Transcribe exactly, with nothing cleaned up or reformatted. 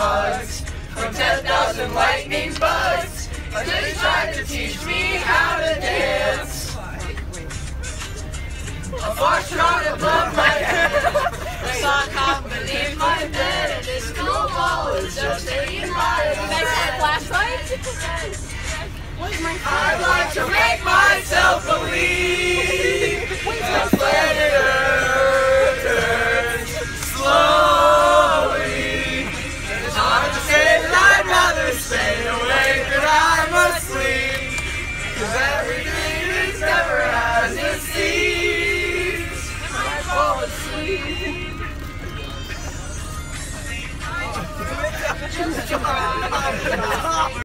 hugs from ten thousand lightning bugs. They tried to teach me how to dance. A far strong above my head. I saw a cop beneath my bed, and this cool ball was just hanging by my Next head. flashlight. I'd like to make myself believe that planet Earth turns slowly. It's hard to say that I'd rather stay awake than I must sleep, 'cause everything is never as it seems. I fall asleep.